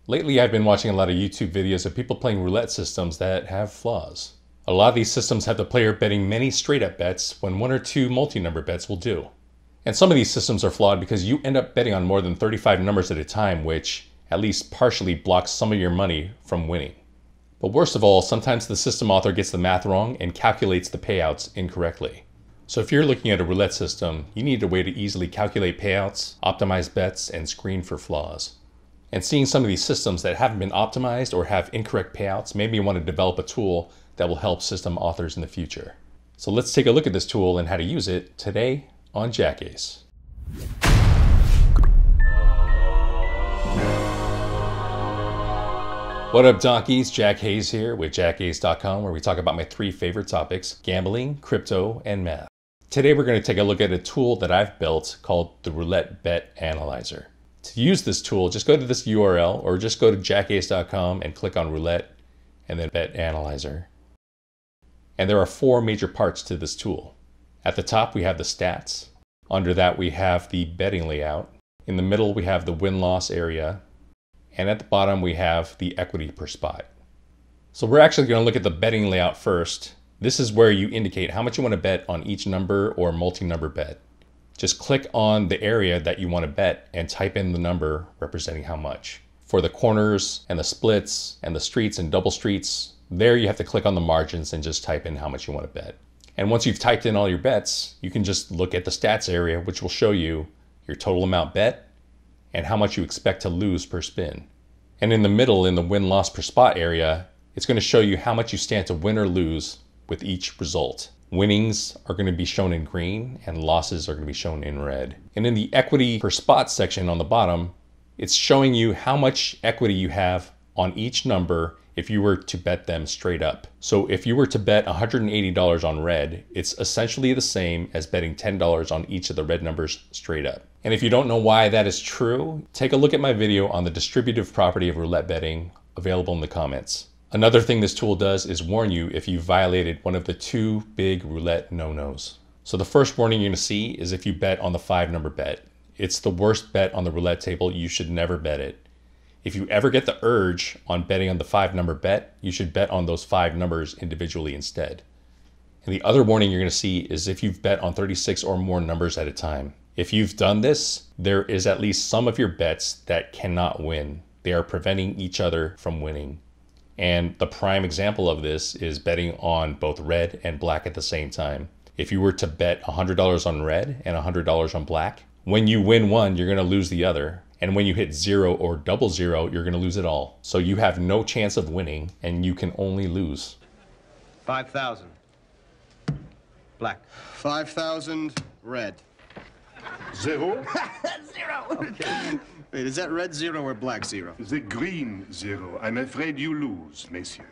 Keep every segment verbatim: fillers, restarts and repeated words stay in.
Lately, I've been watching a lot of YouTube videos of people playing roulette systems that have flaws. A lot of these systems have the player betting many straight-up bets when one or two multi-number bets will do. And some of these systems are flawed because you end up betting on more than thirty-five numbers at a time, which at least partially blocks some of your money from winning. But worst of all, sometimes the system author gets the math wrong and calculates the payouts incorrectly. So if you're looking at a roulette system, you need a way to easily calculate payouts, optimize bets, and screen for flaws. And seeing some of these systems that haven't been optimized or have incorrect payouts made me want to develop a tool that will help system authors in the future. So let's take a look at this tool and how to use it today on Jackace. What up, donkeys? Jack Hayes here with Jackace dot com, where we talk about my three favorite topics: gambling, crypto, and math. Today we're going to take a look at a tool that I've built called the Roulette Bet Analyzer. To use this tool, just go to this U R L or just go to Jackace dot com and click on Roulette and then Bet Analyzer. And there are four major parts to this tool. At the top we have the stats. Under that we have the betting layout. In the middle we have the win-loss area. And at the bottom we have the equity per spot. So we're actually going to look at the betting layout first. This is where you indicate how much you want to bet on each number or multi-number bet. Just click on the area that you want to bet and type in the number representing how much. For the corners and the splits and the streets and double streets, there you have to click on the margins and just type in how much you want to bet. And once you've typed in all your bets, you can just look at the stats area, which will show you your total amount bet and how much you expect to lose per spin. And in the middle, in the win-loss per spot area, it's going to show you how much you stand to win or lose with each result. Winnings are going to be shown in green and losses are going to be shown in red. And in the equity per spot section on the bottom, it's showing you how much equity you have on each number if you were to bet them straight up. So if you were to bet one hundred eighty dollars on red, it's essentially the same as betting ten dollars on each of the red numbers straight up. And if you don't know why that is true, take a look at my video on the distributive property of roulette betting, available in the comments. Another thing this tool does is warn you if you violated one of the two big roulette no-nos. So the first warning you're going to see is if you bet on the five number bet. It's the worst bet on the roulette table. You should never bet it. If you ever get the urge on betting on the five number bet, you should bet on those five numbers individually instead. And the other warning you're going to see is if you've bet on thirty-six or more numbers at a time. If you've done this, there is at least some of your bets that cannot win. They are preventing each other from winning. And the prime example of this is betting on both red and black at the same time. If you were to bet one hundred dollars on red and one hundred dollars on black, when you win one, you're going to lose the other. And when you hit zero or double zero, you're going to lose it all. So you have no chance of winning and you can only lose. five thousand. Black. five thousand red. Zero? Zero! Okay. Wait, is that red zero or black zero? The green zero. I'm afraid you lose, messieurs.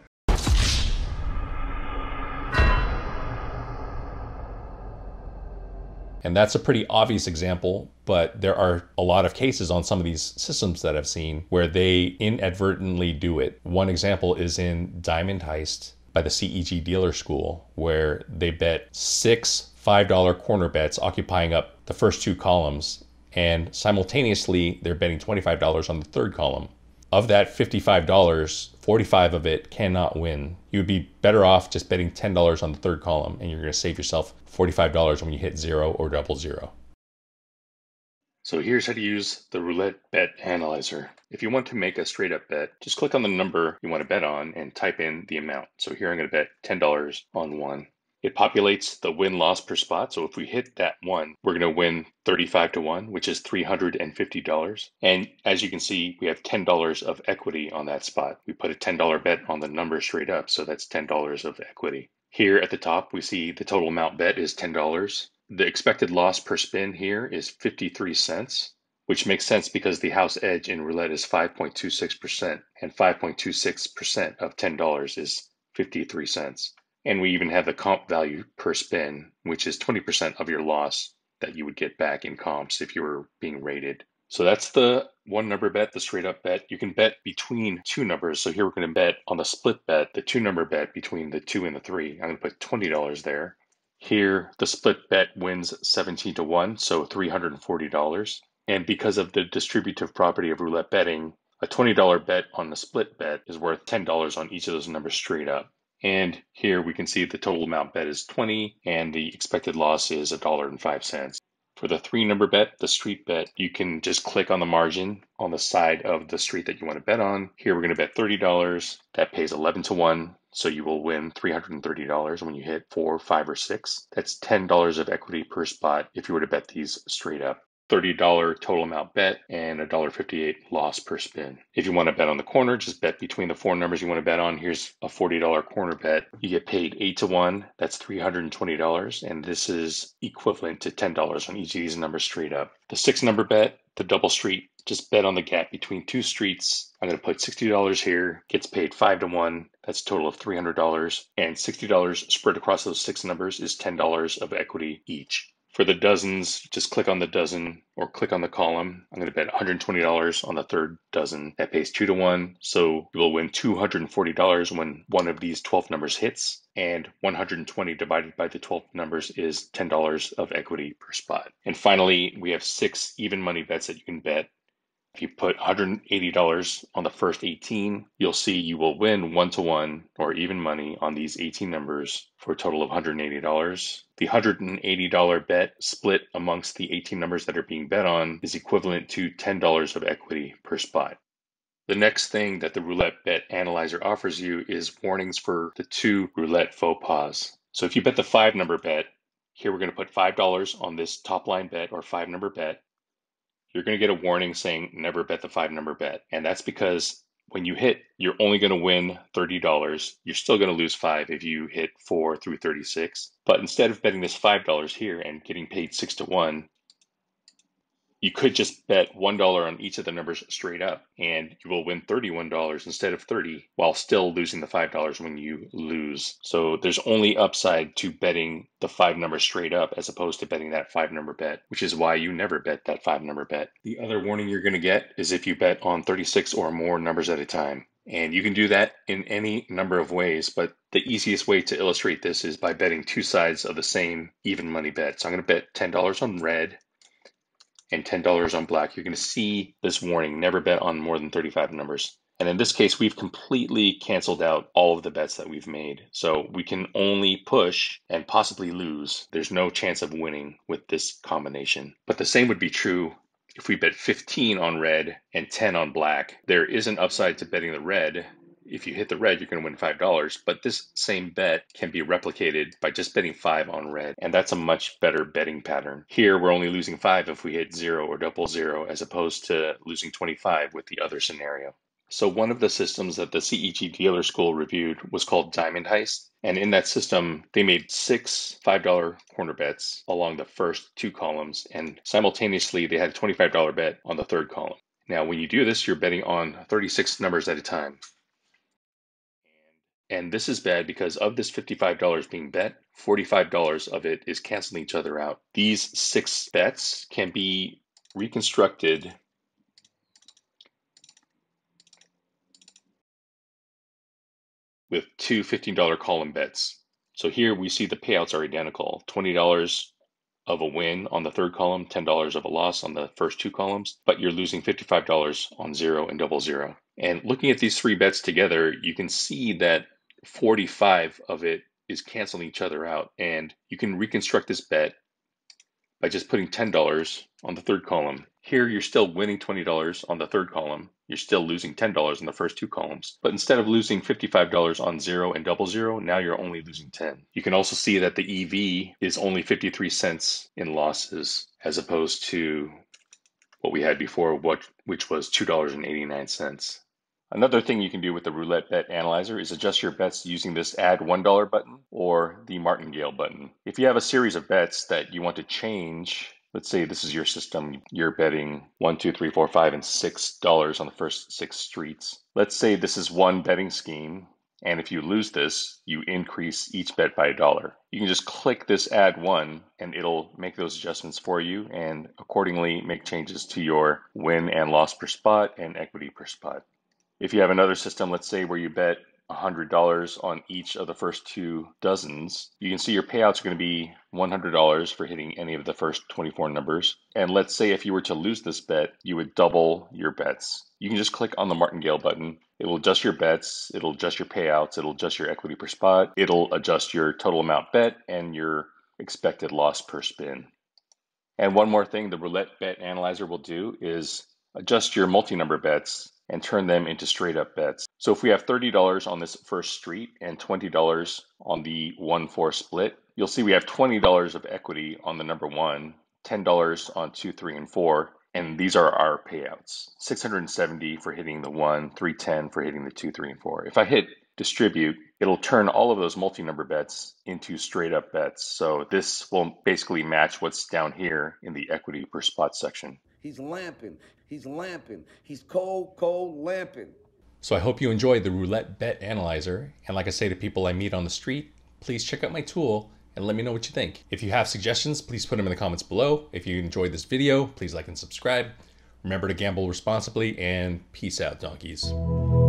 And that's a pretty obvious example, but there are a lot of cases on some of these systems that I've seen where they inadvertently do it. One example is in Diamond Heist by the C E G Dealer School, where they bet six five dollar corner bets occupying up the first two columns, and simultaneously they're betting twenty-five dollars on the third column. Of that fifty-five dollars, forty-five of it cannot win. You would be better off just betting ten dollars on the third column, and you're going to save yourself forty-five dollars when you hit zero or double zero. So here's how to use the Roulette Bet Analyzer. If you want to make a straight up bet, just click on the number you want to bet on and type in the amount. So here I'm going to bet ten dollars on one. It populates the win-loss per spot. So if we hit that one, we're going to win thirty-five to one, which is three hundred fifty dollars. And as you can see, we have ten dollars of equity on that spot. We put a ten dollar bet on the number straight up, so that's ten dollars of equity. Here at the top, we see the total amount bet is ten dollars. The expected loss per spin here is fifty-three cents, which makes sense because the house edge in roulette is five point two six percent, and five point two six percent of ten dollars is fifty-three cents. And we even have the comp value per spin, which is twenty percent of your loss that you would get back in comps if you were being rated. So that's the one number bet, the straight up bet. You can bet between two numbers. So here we're going to bet on the split bet, the two number bet between the two and the three. I'm going to put twenty dollars there. Here, the split bet wins seventeen to one, so three hundred forty dollars. And because of the distributive property of roulette betting, A twenty dollar bet on the split bet is worth ten dollars on each of those numbers straight up. And here we can see the total amount bet is twenty and the expected loss is one dollar and five cents. For the three number bet, the street bet, you can just click on the margin on the side of the street that you want to bet on. Here we're going to bet thirty dollars. That pays eleven to one. So you will win three hundred thirty dollars when you hit four, five, or six. That's ten dollars of equity per spot if you were to bet these straight up. thirty dollar total amount bet and one dollar fifty-eight loss per spin. If you want to bet on the corner, just bet between the four numbers you want to bet on. Here's a forty dollar corner bet. You get paid eight to one. That's three hundred twenty dollars. And this is equivalent to ten dollars on each of these numbers straight up. The six number bet, the double street, just bet on the gap between two streets. I'm going to put sixty dollars here, gets paid five to one. That's a total of three hundred dollars. And sixty dollars spread across those six numbers is ten dollars of equity each. For the dozens, just click on the dozen or click on the column. I'm going to bet one hundred twenty dollars on the third dozen. That pays two to one. So you will win two hundred forty dollars when one of these twelve numbers hits. And one hundred twenty divided by the twelve numbers is ten dollars of equity per spot. And finally, we have six even money bets that you can bet. If you put one hundred eighty dollars on the first eighteen, you'll see you will win one to one or even money on these eighteen numbers for a total of one hundred eighty dollars. The one hundred eighty dollar bet split amongst the eighteen numbers that are being bet on is equivalent to ten dollars of equity per spot. The next thing that the Roulette Bet Analyzer offers you is warnings for the two roulette faux pas. So if you bet the five number bet, here we're going to put five dollars on this top line bet or five number bet. You're going to get a warning saying never bet the five number bet. And that's because when you hit, you're only going to win thirty dollars. You're still going to lose five if you hit four through thirty-six. But instead of betting this five dollars here and getting paid six to one, you could just bet one dollar on each of the numbers straight up, and you will win thirty-one dollars instead of thirty while still losing the five dollars when you lose. So there's only upside to betting the five number straight up as opposed to betting that five number bet, which is why you never bet that five number bet. The other warning you're going to get is if you bet on thirty-six or more numbers at a time. And you can do that in any number of ways, but the easiest way to illustrate this is by betting two sides of the same even money bet. So I'm going to bet ten dollars on red and ten dollars on black. You're going to see this warning, never bet on more than thirty-five numbers. And in this case, we've completely canceled out all of the bets that we've made. So we can only push and possibly lose. There's no chance of winning with this combination. But the same would be true if we bet fifteen on red and ten on black. There is an upside to betting the red. If you hit the red, you're going to win five dollars. But this same bet can be replicated by just betting five on red. And that's a much better betting pattern. Here, we're only losing five if we hit zero or double zero, as opposed to losing twenty-five with the other scenario. So one of the systems that the C E G Dealer School reviewed was called Diamond Heist. And in that system, they made six five dollar corner bets along the first two columns. And simultaneously, they had a twenty-five dollar bet on the third column. Now, when you do this, you're betting on thirty-six numbers at a time. And this is bad because of this fifty-five dollars being bet, forty-five dollars of it is canceling each other out. These six bets can be reconstructed with two fifteen dollar column bets. So here we see the payouts are identical. twenty dollars of a win on the third column, ten dollars of a loss on the first two columns, but you're losing fifty-five dollars on zero and double zero. And looking at these three bets together, you can see that forty-five of it is canceling each other out. And you can reconstruct this bet by just putting ten dollars on the third column. Here, you're still winning twenty dollars on the third column. You're still losing ten dollars in the first two columns. But instead of losing fifty-five dollars on zero and double zero, now you're only losing ten. You can also see that the E V is only fifty-three cents in losses as opposed to what we had before, which was two dollars and eighty-nine cents. Another thing you can do with the Roulette Bet Analyzer is adjust your bets using this Add one dollar button or the martingale button. If you have a series of bets that you want to change, let's say this is your system, you're betting one, two, three, four, five, and six dollars on the first six streets. Let's say this is one betting scheme, and if you lose this, you increase each bet by a dollar. You can just click this Add one, and it'll make those adjustments for you, and accordingly make changes to your win and loss per spot and equity per spot. If you have another system, let's say where you bet one hundred dollars on each of the first two dozens, you can see your payouts are going to be one hundred dollars for hitting any of the first twenty-four numbers. And let's say if you were to lose this bet, you would double your bets. You can just click on the martingale button. It will adjust your bets, it'll adjust your payouts, it'll adjust your equity per spot, it'll adjust your total amount bet and your expected loss per spin. And one more thing the Roulette Bet Analyzer will do is adjust your multi-number bets and turn them into straight up bets. So if we have thirty dollars on this first street and twenty dollars on the one four split, you'll see we have twenty dollars of equity on the number one, ten dollars on two, three, and four, and these are our payouts. six hundred seventy for hitting the one, three ten for hitting the two, three, and four. If I hit distribute, it'll turn all of those multi-number bets into straight up bets. So this will basically match what's down here in the equity per spot section. He's lamping, he's lamping, he's cold, cold lamping. So I hope you enjoyed the Roulette Bet Analyzer. And like I say to people I meet on the street, please check out my tool and let me know what you think. If you have suggestions, please put them in the comments below. If you enjoyed this video, please like and subscribe. Remember to gamble responsibly, and peace out, donkeys.